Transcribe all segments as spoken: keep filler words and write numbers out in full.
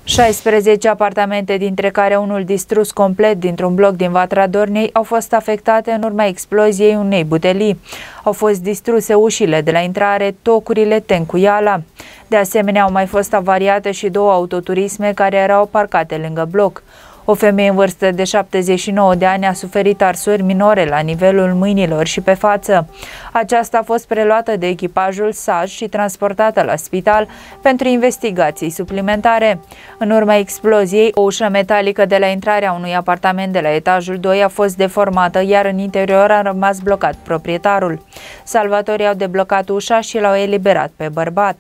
șaisprezece apartamente, dintre care unul distrus complet dintr-un bloc din Vatra Dornei, au fost afectate în urma exploziei unei butelii. Au fost distruse ușile de la intrare, tocurile, tencuiala. De asemenea, au mai fost avariate și două autoturisme care erau parcate lângă bloc. O femeie în vârstă de șaptezeci și nouă de ani a suferit arsuri minore la nivelul mâinilor și pe față. Aceasta a fost preluată de echipajul S A J și transportată la spital pentru investigații suplimentare. În urma exploziei, o ușă metalică de la intrarea unui apartament de la etajul doi a fost deformată, iar în interior a rămas blocat proprietarul. Salvatorii au deblocat ușa și l-au eliberat pe bărbat.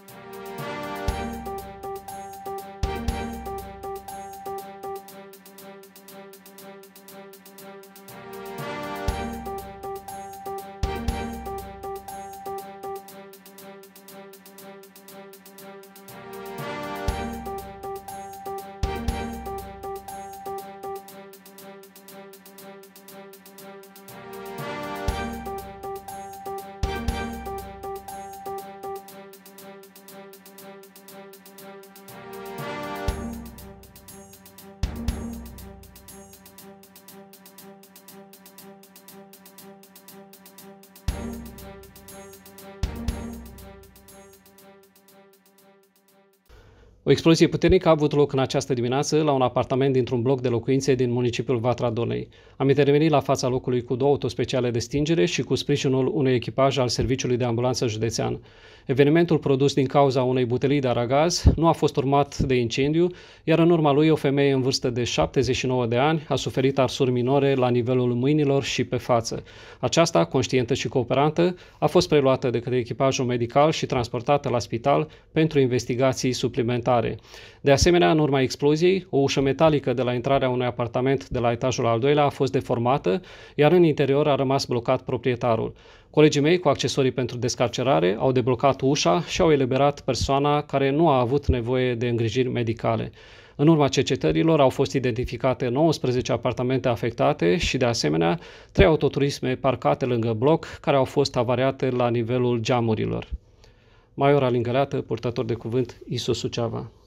O explozie puternică a avut loc în această dimineață la un apartament dintr-un bloc de locuințe din municipiul Vatra Dornei. Am intervenit la fața locului cu două autospeciale de stingere și cu sprijinul unui echipaj al Serviciului de Ambulanță Județean. Evenimentul produs din cauza unei butelii de aragaz nu a fost urmat de incendiu, iar în urma lui o femeie în vârstă de șaptezeci și nouă de ani a suferit arsuri minore la nivelul mâinilor și pe față. Aceasta, conștientă și cooperantă, a fost preluată de către echipajul medical și transportată la spital pentru investigații suplimentare. De asemenea, în urma exploziei, o ușă metalică de la intrarea unui apartament de la etajul al doilea a fost deformată, iar în interior a rămas blocat proprietarul. Colegii mei, cu accesorii pentru descarcerare, au deblocat ușa și au eliberat persoana care nu a avut nevoie de îngrijiri medicale. În urma cercetărilor au fost identificate nouăsprezece apartamente afectate și, de asemenea, trei autoturisme parcate lângă bloc, care au fost avariate la nivelul geamurilor. Major Alin Găleată, purtător de cuvânt I S O Suceava.